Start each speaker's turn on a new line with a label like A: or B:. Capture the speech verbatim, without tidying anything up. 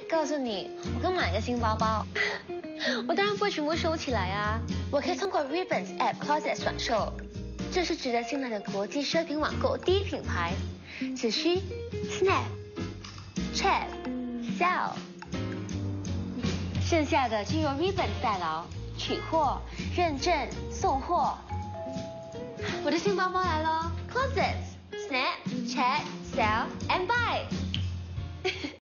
A: 告诉你，我刚买了个新包包，我当然不会全部收起来啊，我可以通过 Ribbons App Closet 转售，这是值得信赖的国际奢品网购第一品牌，只需 Snap、Chat、Sell， 剩下的就由 Ribbons 代劳，取货、认证、送货。我的新包包来喽 ，Closet、Snap、Chat、Sell and Buy。